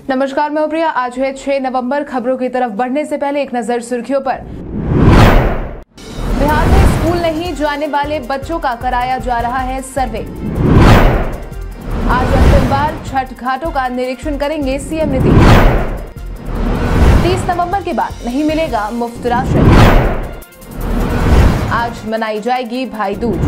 नमस्कार, मैं प्रिया। आज है 6 नवंबर। खबरों की तरफ बढ़ने से पहले एक नजर सुर्खियों पर। बिहार में स्कूल नहीं जाने वाले बच्चों का कराया जा रहा है सर्वे। आज अंतिम बार छठ घाटों का निरीक्षण करेंगे सीएम नीतीश। 30 नवंबर के बाद नहीं मिलेगा मुफ्त राशन। आज मनाई जाएगी भाई दूज।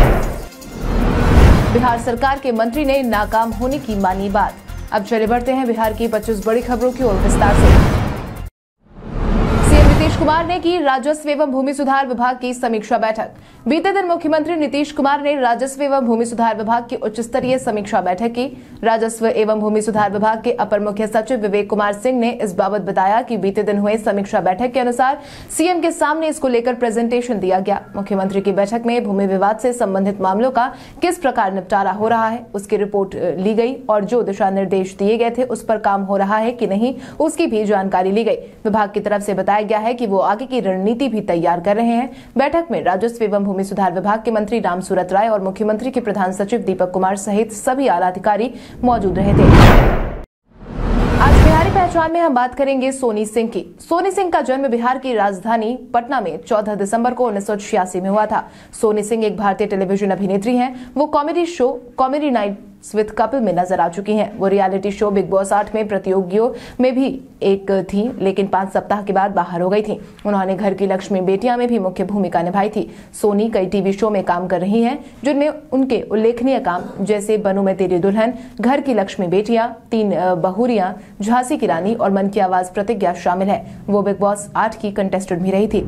बिहार सरकार के मंत्री ने नाकाम होने की मानी बात। अब चले बढ़ते हैं बिहार की 25 बड़ी खबरों की ओर विस्तार से। सीएम नीतीश कुमार ने की राजस्व एवं भूमि सुधार विभाग की समीक्षा बैठक। बीते दिन मुख्यमंत्री नीतीश कुमार ने राजस्व एवं भूमि सुधार विभाग की उच्च स्तरीय समीक्षा बैठक की। राजस्व एवं भूमि सुधार विभाग के अपर मुख्य सचिव विवेक कुमार सिंह ने इस बाबत बताया कि बीते दिन हुए समीक्षा बैठक के अनुसार सीएम के सामने इसको लेकर प्रेजेंटेशन दिया गया। मुख्यमंत्री की बैठक में भूमि विवाद से संबंधित मामलों का किस प्रकार निपटारा हो रहा है उसकी रिपोर्ट ली गई और जो दिशा निर्देश दिए गए थे उस पर काम हो रहा है कि नहीं उसकी भी जानकारी ली गई। विभाग की तरफ से बताया गया है कि वो आगे की रणनीति भी तैयार कर रहे हैं। बैठक में राजस्व एवं भूमि सुधार विभाग के मंत्री रामसूरत राय और मुख्यमंत्री के प्रधान सचिव दीपक कुमार सहित सभी आला अधिकारी मौजूद रहे थे। आज बिहारी पहचान में हम बात करेंगे सोनी सिंह की। सोनी सिंह का जन्म बिहार की राजधानी पटना में 14 दिसंबर को 1986 में हुआ था। सोनी सिंह एक भारतीय टेलीविजन अभिनेत्री हैं। वो comedy show comedy night with Kapil में नजर आ चुकी हैं। वो रियलिटी शो बिग बॉस 8 में प्रतियोगियों में भी एक थी, लेकिन 5 सप्ताह के बाद बाहर हो गई थी। उन्होंने घर की लक्ष्मी बेटियां में भी मुख्य भूमिका निभाई थी। सोनी कई टीवी शो में काम कर रही हैं, जिनमें उनके उल्लेखनीय काम जैसे बनूं मैं तेरी दुल्हन, घर की लक्ष्मी बेटियां, 3 बहुरियां, झांसी की रानी और मन की आवाज प्रतिज्ञा शामिल है। वो बिग बॉस 8 की कंटेस्टेंट भी रही थी।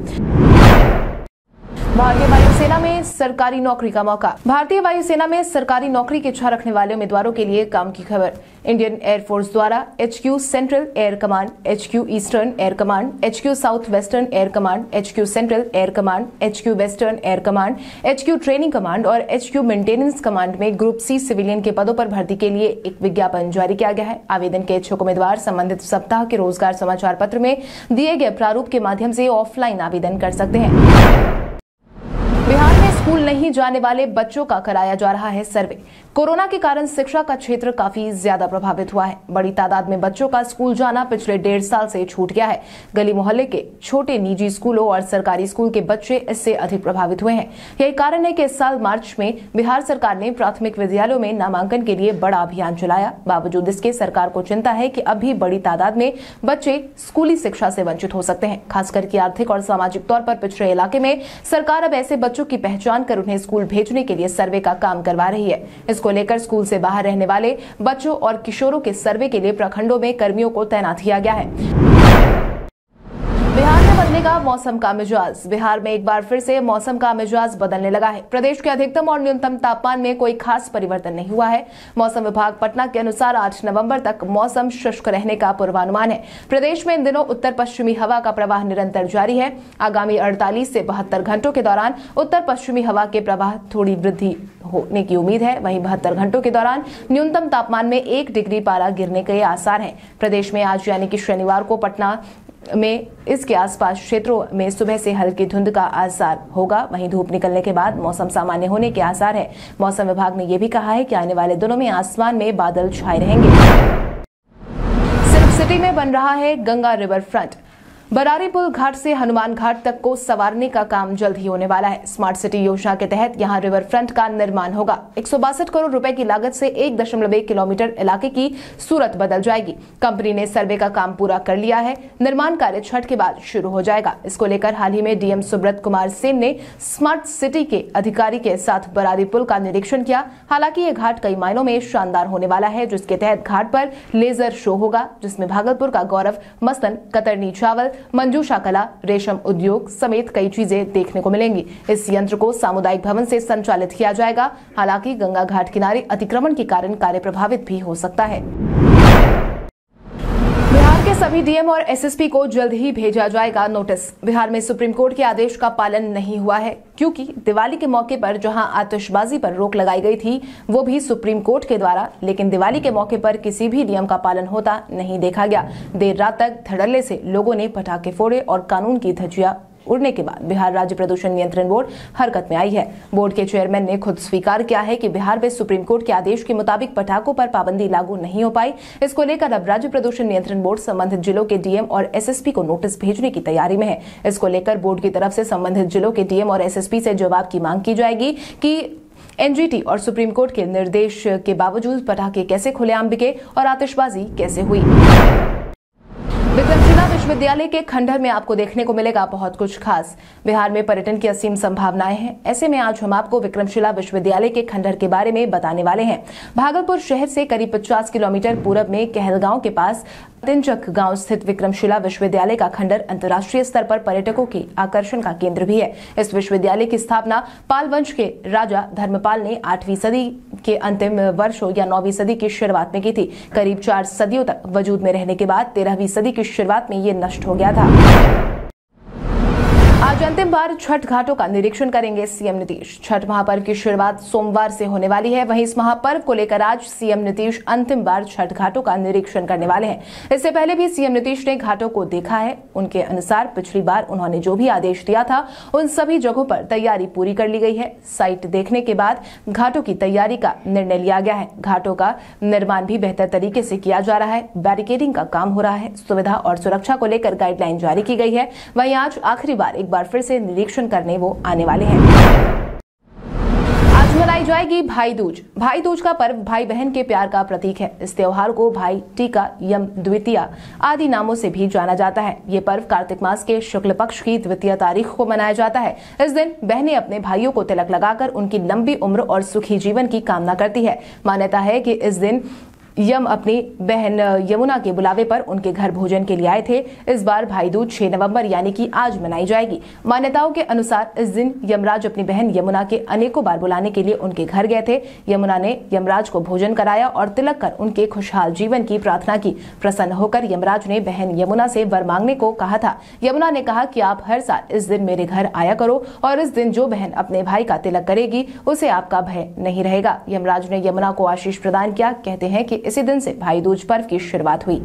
भारतीय वायुसेना में सरकारी नौकरी का मौका। भारतीय वायुसेना में सरकारी नौकरी की इच्छा रखने वाले उम्मीदवारों के लिए काम की खबर। इंडियन एयरफोर्स द्वारा HQ central air command, HQ eastern air command, HQ south western air command, HQ central air command, HQ western air command, HQ training command और HQ मेंटेनेंस कमांड में ग्रुप C सिविलियन के पदों पर भर्ती के लिए एक विज्ञापन जारी किया गया है। आवेदन के इच्छुक उम्मीदवार संबंधित सप्ताह के रोजगार समाचार पत्र में दिए गए प्रारूप के माध्यम से ऑफलाइन आवेदन कर सकते हैं। बिहार में स्कूल नहीं जाने वाले बच्चों का कराया जा रहा है सर्वे। कोरोना के कारण शिक्षा का क्षेत्र काफी ज्यादा प्रभावित हुआ है। बड़ी तादाद में बच्चों का स्कूल जाना पिछले 1.5 साल से छूट गया है। गली मोहल्ले के छोटे निजी स्कूलों और सरकारी स्कूल के बच्चे इससे अधिक प्रभावित हुए हैं। यही कारण है कि इस साल मार्च में बिहार सरकार ने प्राथमिक विद्यालयों में नामांकन के लिए बड़ा अभियान चलाया। बावजूद इसके सरकार को चिंता है कि अब भी बड़ी तादाद में बच्चे स्कूली शिक्षा से वंचित हो सकते हैं। खासकर की आर्थिक और सामाजिक तौर पर पिछड़े इलाके में सरकार अब ऐसे बच्चों की पहचान कर उन्हें स्कूल भेजने के लिए सर्वे का काम करवा रही है। इसको लेकर स्कूल से बाहर रहने वाले बच्चों और किशोरों के सर्वे के लिए प्रखंडों में कर्मियों को तैनात किया गया है। बिहार में बदलेगा मौसम का मिजाज। बिहार में एक बार फिर से मौसम का मिजाज बदलने लगा है। प्रदेश के अधिकतम और न्यूनतम तापमान में कोई खास परिवर्तन नहीं हुआ है। मौसम विभाग पटना के अनुसार 8 नवंबर तक मौसम शुष्क रहने का पूर्वानुमान है। प्रदेश में इन दिनों उत्तर पश्चिमी हवा का प्रवाह निरंतर जारी है। आगामी 48 से 72 घंटों के दौरान उत्तर पश्चिमी हवा के प्रवाह थोड़ी वृद्धि होने की उम्मीद है। वहीं 72 घंटों के दौरान न्यूनतम तापमान में 1 डिग्री पारा गिरने के आसार हैं। प्रदेश में आज यानी कि शनिवार को पटना में इसके आसपास क्षेत्रों में सुबह से हल्की धुंध का आसार होगा। वहीं धूप निकलने के बाद मौसम सामान्य होने के आसार है। मौसम विभाग ने यह भी कहा है कि आने वाले दिनों में आसमान में बादल छाए रहेंगे। सिल्क सिटी में बन रहा है गंगा रिवर फ्रंट। बरारी पुल घाट से हनुमान घाट तक को संवारने का काम जल्द ही होने वाला है। स्मार्ट सिटी योजना के तहत यहां रिवर फ्रंट का निर्माण होगा। 162 करोड़ रुपए की लागत से 1.1 किलोमीटर इलाके की सूरत बदल जाएगी। कंपनी ने सर्वे का काम पूरा कर लिया है। निर्माण कार्य छठ के बाद शुरू हो जाएगा। इसको लेकर हाल ही में डीएम सुब्रत कुमार सेन ने स्मार्ट सिटी के अधिकारी के साथ बरारी पुल का निरीक्षण किया। हालांकि ये घाट कई मायनों में शानदार होने वाला है, जिसके तहत घाट पर लेजर शो होगा, जिसमें भागलपुर का गौरव मस्तन, कतरनी चावल, मंजूषा कला, रेशम उद्योग समेत कई चीजें देखने को मिलेंगी। इस यंत्र को सामुदायिक भवन से संचालित किया जाएगा। हालांकि गंगा घाट किनारे अतिक्रमण के कारण कार्य प्रभावित भी हो सकता है। बिहार के सभी डीएम और एसएसपी को जल्द ही भेजा जाएगा नोटिस। बिहार में सुप्रीम कोर्ट के आदेश का पालन नहीं हुआ है, क्योंकि दिवाली के मौके पर जहां आतिशबाजी पर रोक लगाई गई थी वो भी सुप्रीम कोर्ट के द्वारा, लेकिन दिवाली के मौके पर किसी भी नियम का पालन होता नहीं देखा गया। देर रात तक धड़ल्ले से लोगों ने पटाखे फोड़े और कानून की धज्जियां उड़ने के बाद बिहार राज्य प्रदूषण नियंत्रण बोर्ड हरकत में आई है। बोर्ड के चेयरमैन ने खुद स्वीकार किया है कि बिहार में सुप्रीम कोर्ट के आदेश के मुताबिक पटाखों पर पाबंदी लागू नहीं हो पाई। इसको लेकर अब राज्य प्रदूषण नियंत्रण बोर्ड संबंधित जिलों के डीएम और एसएसपी को नोटिस भेजने की तैयारी में है। इसको लेकर बोर्ड की तरफ से संबंधित जिलों के डीएम और एसएसपी से जवाब की मांग की जाएगी कि एनजीटी और सुप्रीम कोर्ट के निर्देश के बावजूद पटाखे कैसे खुलेआम बिके और आतिशबाजी कैसे हुई। विक्रमशिला विश्वविद्यालय के खंडहर में आपको देखने को मिलेगा बहुत कुछ खास। बिहार में पर्यटन की असीम संभावनाएं हैं। ऐसे में आज हम आपको विक्रमशिला विश्वविद्यालय के खंडहर के बारे में बताने वाले हैं। भागलपुर शहर से करीब 50 किलोमीटर पूरब में कहलगांव के पास तिनचक गांव स्थित विक्रमशिला विश्वविद्यालय का खंडहर अंतर्राष्ट्रीय स्तर पर पर्यटकों के आकर्षण का केंद्र भी है। इस विश्वविद्यालय की स्थापना पाल वंश के राजा धर्मपाल ने 8वीं सदी के अंतिम वर्षों या 9वीं सदी की शुरुआत में की थी। करीब 4 सदियों तक वजूद में रहने के बाद 13वीं सदी की शुरुआत में ये नष्ट हो गया था। आज अंतिम बार छठ घाटों का निरीक्षण करेंगे सीएम नीतीश। छठ महापर्व की शुरुआत सोमवार से होने वाली है। वहीं इस महापर्व को लेकर आज सीएम नीतीश अंतिम बार छठ घाटों का निरीक्षण करने वाले हैं। इससे पहले भी सीएम नीतीश ने घाटों को देखा है। उनके अनुसार पिछली बार उन्होंने जो भी आदेश दिया था उन सभी जगहों पर तैयारी पूरी कर ली गई है। साइट देखने के बाद घाटों की तैयारी का निर्णय लिया गया है। घाटों का निर्माण भी बेहतर तरीके से किया जा रहा है। बैरिकेडिंग का काम हो रहा है। सुविधा और सुरक्षा को लेकर गाइडलाइन जारी की गई है। वहीं आज आखिरी बार एक बार फिर से निरीक्षण करने वो आने वाले हैं। आज मनाई जाएगी भाई दूज। भाई दूज का पर्व भाई बहन के प्यार का प्रतीक है। इस त्योहार को भाई टीका, यम द्वितीया आदि नामों से भी जाना जाता है। ये पर्व कार्तिक मास के शुक्ल पक्ष की द्वितीय तारीख को मनाया जाता है। इस दिन बहनें अपने भाइयों को तिलक लगाकर उनकी लंबी उम्र और सुखी जीवन की कामना करती है। मान्यता है कि इस दिन यम अपनी बहन यमुना के बुलावे पर उनके घर भोजन के लिए आए थे। इस बार भाई दूज 6 नवंबर यानी कि आज मनाई जाएगी। मान्यताओं के अनुसार इस दिन यमराज अपनी बहन यमुना के अनेकों बार बुलाने के लिए उनके घर गए थे। यमुना ने यमराज को भोजन कराया और तिलक कर उनके खुशहाल जीवन की प्रार्थना की। प्रसन्न होकर यमराज ने बहन यमुना से वर मांगने को कहा था। यमुना ने कहा कि आप हर साल इस दिन मेरे घर आया करो और इस दिन जो बहन अपने भाई का तिलक करेगी उसे आपका भय नहीं रहेगा। यमराज ने यमुना को आशीष प्रदान किया। कहते हैं कि इसी दिन से भाई दूज पर्व की शुरुआत हुई।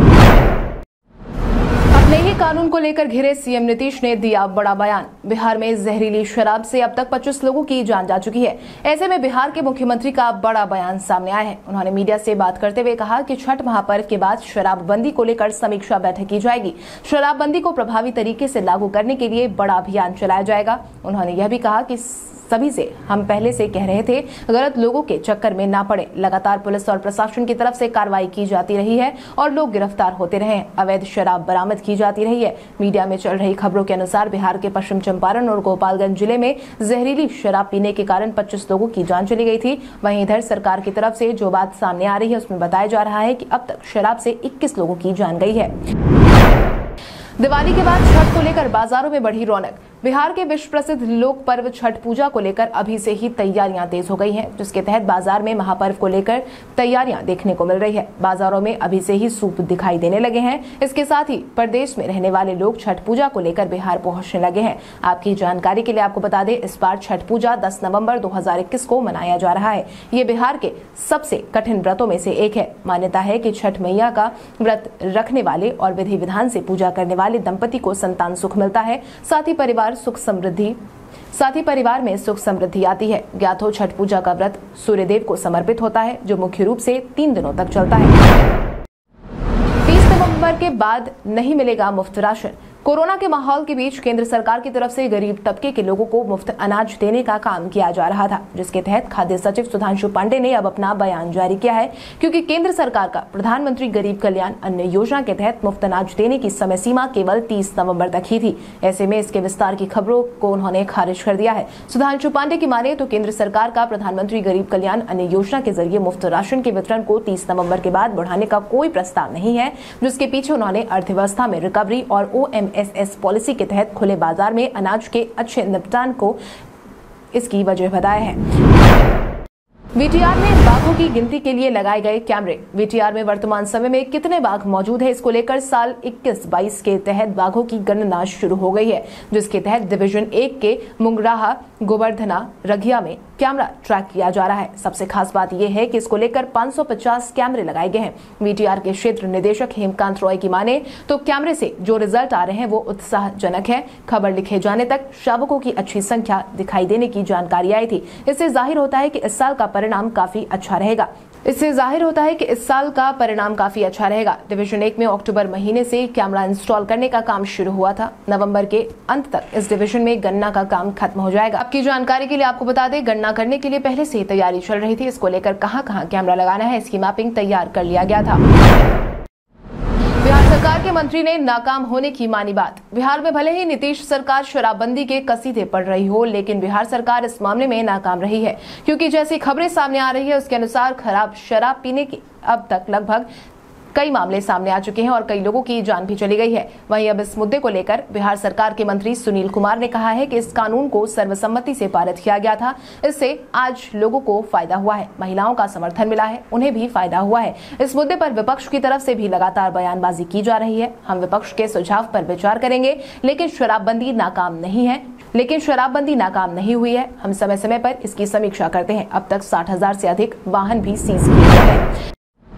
अपने ही कानून को लेकर घिरे सीएम नीतीश ने दिया बड़ा बयान। बिहार में जहरीली शराब से अब तक 25 लोगों की जान जा चुकी है। ऐसे में बिहार के मुख्यमंत्री का बड़ा बयान सामने आया है। उन्होंने मीडिया से बात करते हुए कहा कि छठ महापर्व के बाद शराबबंदी को लेकर समीक्षा बैठक की जाएगी। शराबबंदी को प्रभावी तरीके से लागू करने के लिए बड़ा अभियान चलाया जाएगा। उन्होंने यह भी कहा कि सभी से हम पहले से कह रहे थे गलत लोगों के चक्कर में ना पड़े। लगातार पुलिस और प्रशासन की तरफ से कार्रवाई की जाती रही है और लोग गिरफ्तार होते रहे हैं। अवैध शराब बरामद की जाती रही है। मीडिया में चल रही खबरों के अनुसार बिहार के पश्चिम चंपारण और गोपालगंज जिले में जहरीली शराब पीने के कारण 25 लोगों की जान चली गई थी। वहीं इधर सरकार की तरफ से जो बात सामने आ रही है उसमें बताया जा रहा है कि अब तक शराब से 21 लोगों की जान गई है। दिवाली के बाद छठ को लेकर बाजारों में बढ़ी रौनक। बिहार के विश्व प्रसिद्ध लोक पर्व छठ पूजा को लेकर अभी से ही तैयारियां तेज हो गई हैं, जिसके तहत बाजार में महापर्व को लेकर तैयारियां देखने को मिल रही है। बाजारों में अभी से ही सूप दिखाई देने लगे हैं। इसके साथ ही प्रदेश में रहने वाले लोग छठ पूजा को लेकर बिहार पहुंचने लगे हैं। आपकी जानकारी के लिए आपको बता दें, इस बार छठ पूजा 10 नवंबर 2021 को मनाया जा रहा है। ये बिहार के सबसे कठिन व्रतों में से एक है। मान्यता है कि छठ मैया का व्रत रखने वाले और विधि विधान से पूजा करने वाले दंपति को संतान सुख मिलता है। साथ ही परिवार में सुख समृद्धि आती है। ज्ञात हो, छठ पूजा का व्रत सूर्यदेव को समर्पित होता है, जो मुख्य रूप से 3 दिनों तक चलता है। 30 नवंबर के बाद नहीं मिलेगा मुफ्त राशन। कोरोना के माहौल के बीच केंद्र सरकार की तरफ से गरीब तबके के लोगों को मुफ्त अनाज देने का काम किया जा रहा था, जिसके तहत खाद्य सचिव सुधांशु पांडे ने अब अपना बयान जारी किया है। क्योंकि केंद्र सरकार का प्रधानमंत्री गरीब कल्याण अन्न योजना के तहत मुफ्त अनाज देने की समय सीमा केवल 30 नवंबर तक ही थी। ऐसे में इसके विस्तार की खबरों को उन्होंने खारिज कर दिया है। सुधांशु पांडे की माने तो केंद्र सरकार का प्रधानमंत्री गरीब कल्याण अन्न योजना के जरिए मुफ्त राशन के वितरण को 30 नवंबर के बाद बढ़ाने का कोई प्रस्ताव नहीं है, जिसके पीछे उन्होंने अर्थव्यवस्था में रिकवरी और OMSS पॉलिसी के तहत खुले बाजार में अनाज के अच्छे निपटान को इसकी वजह बताया है। वीटीआर में बाघों की गिनती के लिए लगाए गए कैमरे। वीटीआर में वर्तमान समय में कितने बाघ मौजूद है, इसको लेकर साल 21-22 के तहत बाघों की गणना शुरू हो गई है, जिसके तहत डिवीजन 1 के मुंगराहा, गोवर्धना, रघिया में कैमरा ट्रैक किया जा रहा है। सबसे खास बात यह है कि इसको लेकर 550 कैमरे लगाए गए हैं। वीटीआर के क्षेत्र निदेशक हेमकांत रॉय की माने तो कैमरे से जो रिजल्ट आ रहे हैं वो उत्साहजनक है। खबर लिखे जाने तक शावकों की अच्छी संख्या दिखाई देने की जानकारी आई थी। इससे जाहिर होता है कि इस साल का परिणाम काफी अच्छा रहेगा। डिवीजन 1 में अक्टूबर महीने से कैमरा इंस्टॉल करने का काम शुरू हुआ था। नवंबर के अंत तक इस डिवीजन में गणना का काम खत्म हो जाएगा। आपकी जानकारी के लिए आपको बता दें, गणना करने के लिए पहले से ही तैयारी चल रही थी। इसको लेकर कहां कैमरा लगाना है, इसकी मैपिंग तैयार कर लिया गया था। बिहार सरकार के मंत्री ने नाकाम होने की मानी बात। बिहार में भले ही नीतीश सरकार शराबबंदी के कसीदे पड़ रही हो, लेकिन बिहार सरकार इस मामले में नाकाम रही है, क्योंकि जैसी खबरें सामने आ रही है उसके अनुसार खराब शराब पीने की अब तक लगभग कई मामले सामने आ चुके हैं और कई लोगों की जान भी चली गई है। वहीं अब इस मुद्दे को लेकर बिहार सरकार के मंत्री सुनील कुमार ने कहा है कि इस कानून को सर्वसम्मति से पारित किया गया था। इससे आज लोगों को फायदा हुआ है, महिलाओं का समर्थन मिला है, उन्हें भी फायदा हुआ है। इस मुद्दे पर विपक्ष की तरफ से भी लगातार बयानबाजी की जा रही है। हम विपक्ष के सुझाव पर विचार करेंगे, लेकिन शराबबंदी नाकाम नहीं हुई है। हम समय समय पर इसकी समीक्षा करते हैं। अब तक 60,000 से अधिक वाहन भी सीज किए गए हैं।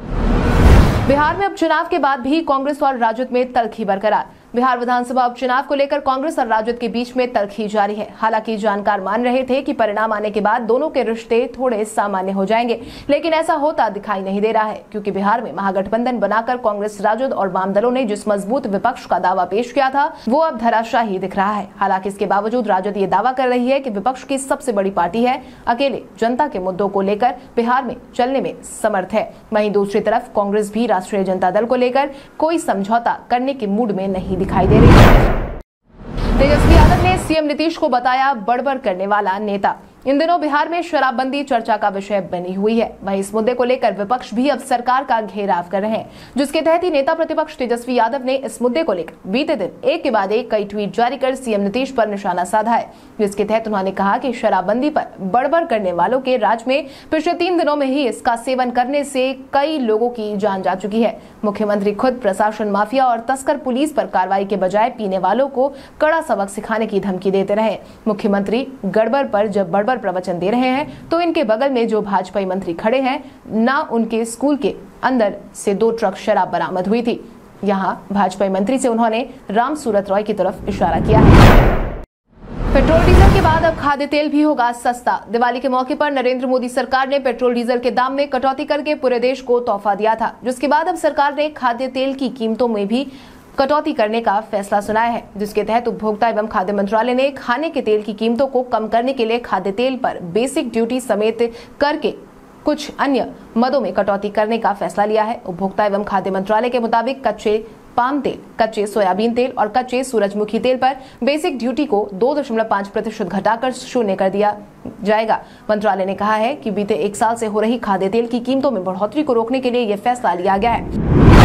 बिहार में उपचुनाव के बाद भी कांग्रेस और राजद में तल्खी बरकरार। बिहार विधानसभा उपचुनाव को लेकर कांग्रेस और राजद के बीच में तल्खी जारी है। हालांकि जानकार मान रहे थे कि परिणाम आने के बाद दोनों के रिश्ते थोड़े सामान्य हो जाएंगे, लेकिन ऐसा होता दिखाई नहीं दे रहा है, क्योंकि बिहार में महागठबंधन बनाकर कांग्रेस, राजद और वाम दलों ने जिस मजबूत विपक्ष का दावा पेश किया था वो अब धराशायी दिख रहा है। हालांकि इसके बावजूद राजद ये दावा कर रही है कि विपक्ष की सबसे बड़ी पार्टी है, अकेले जनता के मुद्दों को लेकर बिहार में चलने में समर्थ है। वहीं दूसरी तरफ कांग्रेस भी राष्ट्रीय जनता दल को लेकर कोई समझौता करने के मूड में नहीं दिखाई दे रही है। तेजस्वी यादव ने सीएम नीतीश को बताया बड़बड़ करने वाला नेता। इन दिनों बिहार में शराबबंदी चर्चा का विषय बनी हुई है। वहीं इस मुद्दे को लेकर विपक्ष भी अब सरकार का घेराव कर रहे हैं, जिसके तहत ही नेता प्रतिपक्ष तेजस्वी यादव ने इस मुद्दे को लेकर बीते दिन एक के बाद एक कई ट्वीट जारी कर सीएम नीतीश पर निशाना साधा है। जिसके तहत उन्होंने कहा कि शराबबंदी पर बड़बड़ करने वालों के राज में पिछले 3 दिनों में ही इसका सेवन करने से कई लोगों की जान जा चुकी है। मुख्यमंत्री खुद प्रशासन माफिया और तस्कर पुलिस पर कार्रवाई के बजाय पीने वालों को कड़ा सबक सिखाने की धमकी देते रहे। मुख्यमंत्री गड़बड़ पर जब बड़बड़ प्रवचन दे रहे हैं तो इनके बगल में जो भाजपाई मंत्री खड़े हैं, ना उनके स्कूल के अंदर से 2 ट्रक शराब बरामद हुई थी। यहां भाजपाई मंत्री से उन्होंने राम सूरत रॉय की तरफ इशारा किया है। पेट्रोल डीजल के बाद अब खाद्य तेल भी होगा सस्ता। दिवाली के मौके पर नरेंद्र मोदी सरकार ने पेट्रोल डीजल के दाम में कटौती करके पूरे देश को तोहफा दिया था, जिसके बाद अब सरकार ने खाद्य तेल की कीमतों में भी कटौती करने का फैसला सुनाया है, जिसके तहत उपभोक्ता एवं खाद्य मंत्रालय ने खाने के तेल की कीमतों को कम करने के लिए खाद्य तेल पर बेसिक ड्यूटी समेत करके कुछ अन्य मदों में कटौती करने का फैसला लिया है। उपभोक्ता एवं खाद्य मंत्रालय के मुताबिक कच्चे पाम तेल, कच्चे सोयाबीन तेल और कच्चे सूरजमुखी तेल पर बेसिक ड्यूटी को 2.5% घटाकर 0 कर दिया जाएगा। मंत्रालय ने कहा है कि बीते 1 साल से हो रही खाद्य तेल की कीमतों में बढ़ोतरी को रोकने के लिए यह फैसला लिया गया है।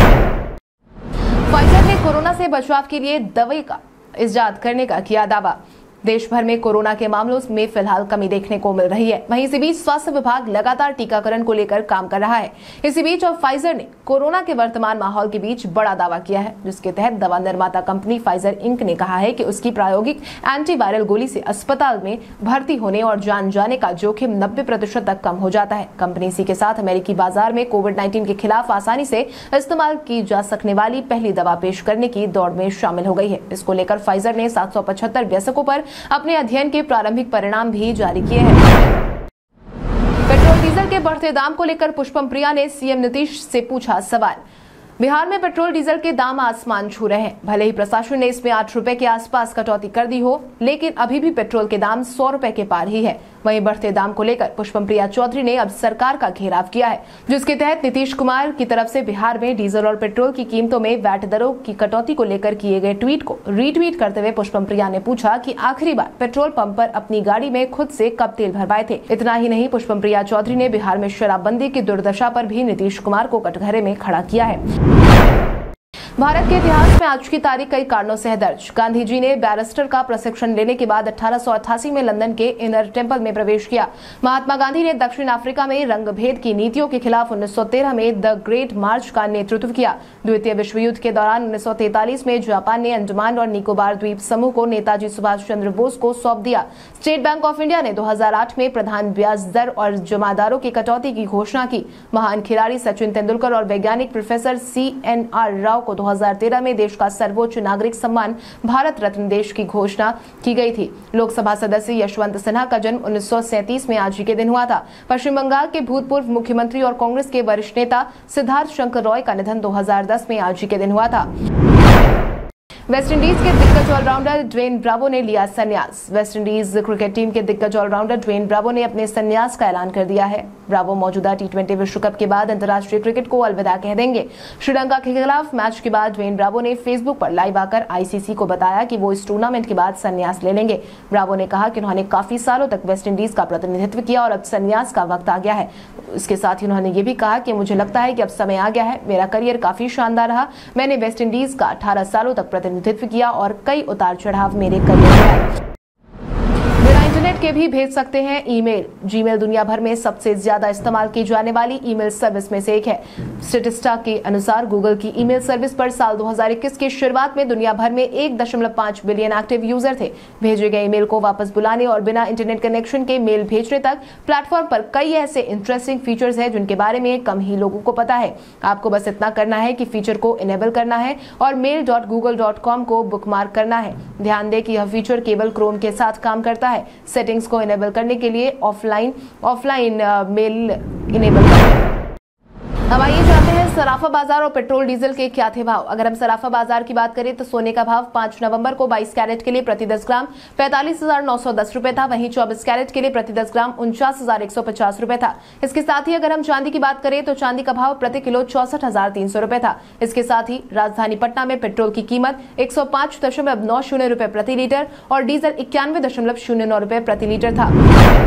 फाइजर ने कोरोना से बचाव के लिए दवाई का इजाद करने का किया दावा। देश भर में कोरोना के मामलों में फिलहाल कमी देखने को मिल रही है। वहीं इसी बीच स्वास्थ्य विभाग लगातार टीकाकरण को लेकर काम कर रहा है। इसी बीच अब फाइजर ने कोरोना के वर्तमान माहौल के बीच बड़ा दावा किया है, जिसके तहत दवा निर्माता कंपनी फाइजर इंक ने कहा है कि उसकी प्रायोगिक एंटीवायरल गोली से अस्पताल में भर्ती होने और जान जाने का जोखिम 90% तक कम हो जाता है। कंपनी इसी के साथ अमेरिकी बाजार में कोविड-19 के खिलाफ आसानी से इस्तेमाल की जा सकने वाली पहली दवा पेश करने की दौड़ में शामिल हो गई है। इसको लेकर फाइजर ने 775 वयस्कों पर अपने अध्ययन के प्रारंभिक परिणाम भी जारी किए हैं। पेट्रोल डीजल के बढ़ते दाम को लेकर पुष्पम प्रिया ने सीएम नीतीश से पूछा सवाल। बिहार में पेट्रोल डीजल के दाम आसमान छू रहे हैं। भले ही प्रशासन ने इसमें 8 रुपए के आसपास कटौती कर दी हो, लेकिन अभी भी पेट्रोल के दाम 100 रुपए के पार ही है। वहीं बढ़ते दाम को लेकर पुष्पम प्रिया चौधरी ने अब सरकार का घेराव किया है, जिसके तहत नीतीश कुमार की तरफ से बिहार में डीजल और पेट्रोल की कीमतों में वैट दरों की कटौती को लेकर किए गए ट्वीट को रीट्वीट करते हुए पुष्पम प्रिया ने पूछा कि आखिरी बार पेट्रोल पंप पर अपनी गाड़ी में खुद से कब तेल भरवाए थे। इतना ही नहीं, पुष्पम प्रिया चौधरी ने बिहार में शराबबंदी की दुर्दशा पर भी नीतीश कुमार को कटघरे में खड़ा किया है। भारत के इतिहास में आज की तारीख कई कारणों से है दर्ज। गांधी जी ने बैरिस्टर का प्रशिक्षण लेने के बाद 1888 में लंदन के इनर टेम्पल में प्रवेश किया। महात्मा गांधी ने दक्षिण अफ्रीका में रंगभेद की नीतियों के खिलाफ 1913 में द ग्रेट मार्च का नेतृत्व किया। द्वितीय विश्व युद्ध के दौरान 1943 में जापान ने अंडमान और निकोबार द्वीप समूह को नेताजी सुभाष चंद्र बोस को सौंप दिया। स्टेट बैंक ऑफ इंडिया ने 2008 में प्रधान ब्याज दर और जमादारों की कटौती की घोषणा की। महान खिलाड़ी सचिन तेंदुलकर और वैज्ञानिक प्रोफेसर CNR राव को 2013 में देश का सर्वोच्च नागरिक सम्मान भारत रत्न देश की घोषणा की गई थी। लोकसभा सदस्य यशवंत सिन्हा का जन्म 1937 में आज ही के दिन हुआ था। पश्चिम बंगाल के भूतपूर्व मुख्यमंत्री और कांग्रेस के वरिष्ठ नेता सिद्धार्थ शंकर रॉय का निधन 2010 में आज ही के दिन हुआ था। वेस्टइंडीज के दिग्गज ऑलराउंडर ड्वेन ब्रावो ने लिया संन्यास। वेस्टइंडीज क्रिकेट टीम के दिग्गज ऑलराउंडर ड्वेन ब्रावो ने अपने संन्यास का ऐलान कर दिया है। ब्रावो मौजूदा T20 विश्व कप के बाद अंतर्राष्ट्रीय क्रिकेट को अलविदा कह देंगे। श्रीलंका के खिलाफ मैच के बाद ड्वेन ब्रावो ने फेसबुक पर लाइव आकर ICC को बताया कि वो इस टूर्नामेंट के बाद संन्यास ले लेंगे। ब्रावो ने कहा कि उन्होंने काफी सालों तक वेस्टइंडीज का प्रतिनिधित्व किया और अब संन्यास का वक्त आ गया है। इसके साथ ही उन्होंने ये भी कहा कि मुझे लगता है कि अब समय आ गया है। मेरा करियर काफी शानदार रहा। मैंने वेस्टइंडीज का 18 सालों तक प्रतिनिधित्व किया और कई उतार चढ़ाव मेरे करियर में आए। बिना इंटरनेट के भी भेज सकते हैं ईमेल। जीमेल दुनिया भर में सबसे ज्यादा इस्तेमाल की जाने वाली ईमेल सर्विस में से एक है। स्टेटिस्टा के अनुसार गूगल की ईमेल सर्विस पर साल 2021 की शुरुआत में दुनिया भर में 1.5 बिलियन एक्टिव यूजर थे। भेजे गए ईमेल को वापस बुलाने और बिना इंटरनेट कनेक्शन के मेल भेजने तक प्लेटफॉर्म पर कई ऐसे इंटरेस्टिंग फीचर्स हैं जिनके बारे में कम ही लोगों को पता है। आपको बस इतना करना है कि फीचर को इनेबल करना है और mail.google.com को बुकमार्क करना है। ध्यान दें कि यह फीचर केवल क्रोम के साथ काम करता है। सेटिंग्स को इनेबल करने के लिए ऑफलाइन मेल इनेबल करें। अब आइए जानते हैं सराफा बाजार और पेट्रोल डीजल के क्या थे भाव। अगर हम सराफा बाजार की बात करें तो सोने का भाव 5 नवंबर को 22 कैरेट के लिए प्रति 10 ग्राम 45,910 रुपए था। वहीं 24 कैरेट के लिए प्रति 10 ग्राम 49,150 रुपए था। इसके साथ ही अगर हम चांदी की बात करें तो चांदी का भाव प्रति किलो 64,300 रुपए था। इसके साथ ही राजधानी पटना में पेट्रोल की कीमत 105.90 रुपए प्रति लीटर और डीजल 91.09 रुपए प्रति लीटर था।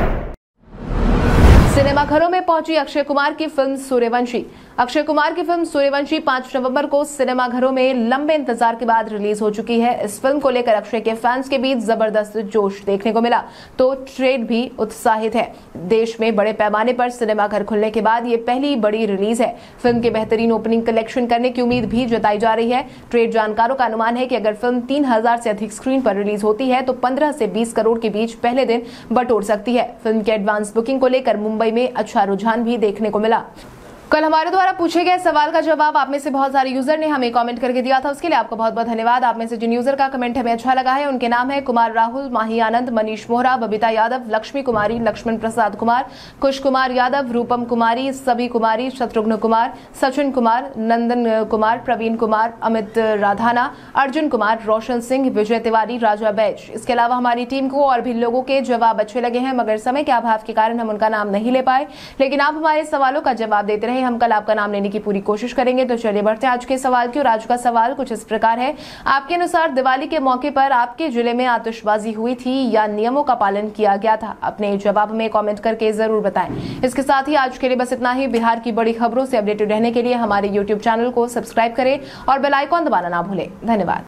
सिनेमाघरों में पहुंची अक्षय कुमार की फिल्म सूर्यवंशी। अक्षय कुमार की फिल्म सूर्यवंशी 5 नवंबर को सिनेमाघरों में लंबे इंतजार के बाद रिलीज हो चुकी है। इस फिल्म को लेकर अक्षय के फैंस के बीच जबरदस्त जोश देखने को मिला तो ट्रेड भी उत्साहित है। देश में बड़े पैमाने पर सिनेमाघर खुलने के बाद ये पहली बड़ी रिलीज है। फिल्म के बेहतरीन ओपनिंग कलेक्शन करने की उम्मीद भी जताई जा रही है। ट्रेड जानकारों का अनुमान है कि अगर फिल्म 3000 से अधिक स्क्रीन पर रिलीज होती है तो 15 से 20 करोड़ के बीच पहले दिन बटोर सकती है। फिल्म के एडवांस बुकिंग को लेकर मुंबई में अच्छा रुझान भी देखने को मिला। कल हमारे द्वारा पूछे गए सवाल का जवाब आप में से बहुत सारे यूजर ने हमें कमेंट करके दिया था। उसके लिए आपको बहुत बहुत धन्यवाद। आप में से जिन यूजर का कमेंट हमें अच्छा लगा है उनके नाम है कुमार राहुल, माही आनंद, मनीष मोहरा, बबीता यादव, लक्ष्मी कुमारी, लक्ष्मण प्रसाद कुमार, कुश कुमार यादव, रूपम कुमारी, सभी कुमारी, शत्रुघ्न कुमार, सचिन कुमार, नंदन कुमार, प्रवीण कुमार, अमित राधाना, अर्जुन कुमार, रोशन सिंह, विजय तिवारी, राजा बैच। इसके अलावा हमारी टीम को और भी लोगों के जवाब अच्छे लगे हैं मगर समय के अभाव के कारण हम उनका नाम नहीं ले पाए। लेकिन आप हमारे सवालों का जवाब देते रहे, हम कल आपका नाम लेने की पूरी कोशिश करेंगे। तो चलिए बढ़ते हैं आज के सवाल की। और आज का सवाल कुछ इस प्रकार है। आपके अनुसार दिवाली के मौके पर आपके जिले में आतिशबाजी हुई थी या नियमों का पालन किया गया था? अपने जवाब में कमेंट करके जरूर बताएं। इसके साथ ही आज के लिए बस इतना ही। बिहार की बड़ी खबरों से अपडेटेड रहने के लिए हमारे YouTube चैनल को सब्सक्राइब करें और बेल आइकॉन दबाना ना भूलें। धन्यवाद।